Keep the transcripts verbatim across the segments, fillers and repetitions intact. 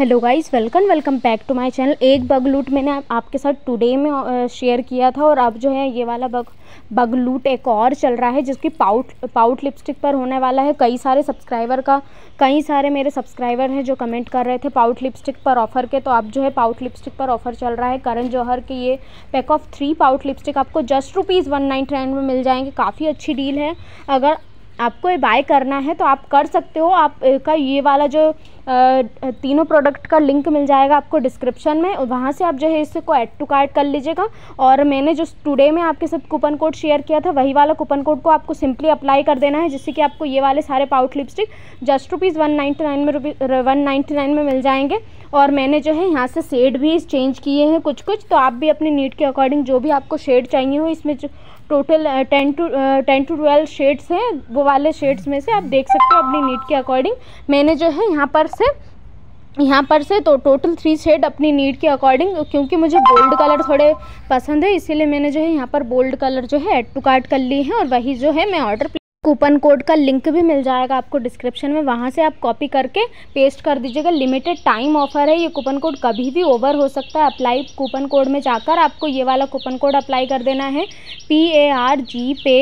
Hello guys, welcome welcome back to my channel. एक बग लूट मैंने आपके साथ टुडे में शेयर किया था और अब जो है ये वाला बग बग लूट एक और चल रहा है जिसकी पाउट पाउट लिपस्टिक पर होने वाला है। कई सारे सब्सक्राइबर का कई सारे मेरे सब्सक्राइबर हैं जो कमेंट कर रहे थे पाउट लिपस्टिक पर ऑफ़र के। तो अब जो है पाउट लिपस्टिक पर ऑफ़र चल रहा है। करण जौहर के ये pack of three pout lipstick आपको just rupees one ninety nine में मिल जाएंगे। काफ़ी अच्छी डील है। अगर आपको ये बाय करना है तो आप कर सकते हो। आप का ये वाला जो आ, तीनों प्रोडक्ट का लिंक मिल जाएगा आपको डिस्क्रिप्शन में, वहाँ से आप जो है इसको ऐड टू कार्ट कर लीजिएगा। और मैंने जो टुडे में आपके साथ कूपन कोड शेयर किया था वही वाला कूपन कोड को आपको सिंपली अप्लाई कर देना है, जिससे कि आपको ये वाले सारे pout lipstick just rupees one ninety nine में रुपी वन नाइन्टी नाइन में मिल जाएंगे। और मैंने जो है यहाँ से शेड भी चेंज किए हैं कुछ कुछ, तो आप भी अपनी नीड के अकॉर्डिंग जो भी आपको शेड चाहिए हो, इसमें जो total ten two ten two twelve shades हैं, वो वाले शेड्स में से आप देख सकते हो अपनी नीड के अकॉर्डिंग। मैंने जो है यहाँ पर से यहाँ पर से तो टोटल थ्री शेड अपनी नीड के अकॉर्डिंग, क्योंकि मुझे बोल्ड कलर थोड़े पसंद है इसीलिए मैंने जो है यहाँ पर बोल्ड कलर जो है ऐड टू कार्ट कर लिए हैं। और वही जो है मैं ऑर्डर कूपन कोड का लिंक भी मिल जाएगा आपको डिस्क्रिप्शन में, वहाँ से आप कॉपी करके पेस्ट कर दीजिएगा। लिमिटेड टाइम ऑफर है, ये कूपन कोड कभी भी ओवर हो सकता है। अप्लाई कूपन कोड में जाकर आपको ये वाला कूपन कोड अप्लाई कर देना है, P A R G P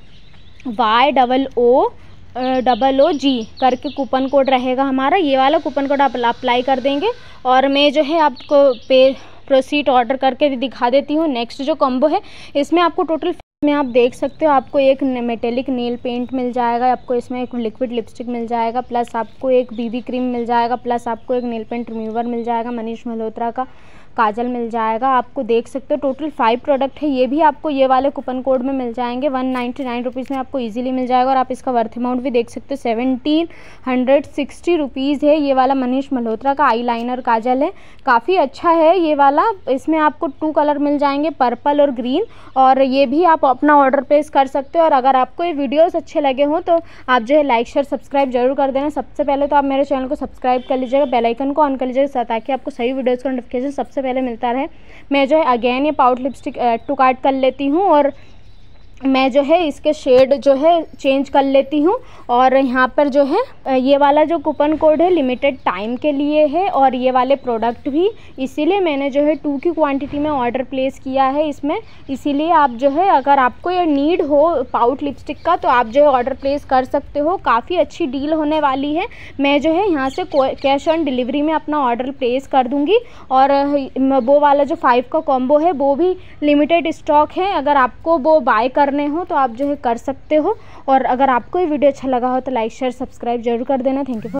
Y double O double O G करके कूपन कोड रहेगा हमारा। ये वाला कूपन कोड आप अप्लाई कर देंगे और मैं जो है आपको पे प्रोसीड ऑर्डर करके दिखा देती हूँ। नेक्स्ट जो कॉम्बो है इसमें आपको टोटल में आप देख सकते हो आपको एक मेटेलिक नेल पेंट मिल जाएगा, आपको इसमें एक लिक्विड लिपस्टिक मिल जाएगा, प्लस आपको एक बीबी क्रीम मिल जाएगा, प्लस आपको एक नेल पेंट रिमूवर मिल जाएगा, मनीष मल्होत्रा का काजल मिल जाएगा। आपको देख सकते हो टोटल फाइव प्रोडक्ट है, ये भी आपको ये वाले कूपन कोड में मिल जाएंगे। वन नाइन्टी नाइन रुपीज़ में आपको इजीली मिल जाएगा। और आप इसका वर्थ अमाउंट भी देख सकते हो, सेवनटीन हंड्रेड सिक्सटी रुपीज़ है। ये वाला मनीष मल्होत्रा का आई लाइनर काजल है, काफ़ी अच्छा है ये वाला। इसमें आपको टू कलर मिल जाएंगे, पर्पल और ग्रीन, और ये भी आप अपना ऑर्डर प्लेस कर सकते हो। और अगर आपको ये वीडियोस अच्छे लगे हों तो आप जो है लाइक शेयर सब्सक्राइब जरूर कर देना। सबसे पहले तो आप मेरे चैनल को सब्सक्राइब कर लीजिएगा, बेल आइकन को ऑन कर लीजिएगा ताकि आपको सही वीडियोस का नोटिफिकेशन सबसे पहले मिलता रहे। मैं जो है अगेन ये pout lipstick add to cart कर लेती हूँ और मैं जो है इसके शेड जो है चेंज कर लेती हूँ। और यहाँ पर जो है ये वाला जो कूपन कोड है लिमिटेड टाइम के लिए है, और ये वाले प्रोडक्ट भी इसीलिए मैंने जो है टू की क्वांटिटी में ऑर्डर प्लेस किया है इसमें। इसीलिए आप जो है अगर आपको ये नीड हो पाउट लिपस्टिक का तो आप जो है ऑर्डर प्लेस कर सकते हो। काफ़ी अच्छी डील होने वाली है। मैं जो है यहाँ से कैश ऑन डिलीवरी में अपना ऑर्डर प्लेस कर दूँगी। और वो वाला जो फाइव का कॉम्बो है वो भी लिमिटेड स्टॉक है, अगर आपको वो बाय करने हो तो आप जो है कर सकते हो। और अगर आपको ये वीडियो अच्छा लगा हो तो लाइक शेयर सब्सक्राइब जरूर कर देना। Thank you.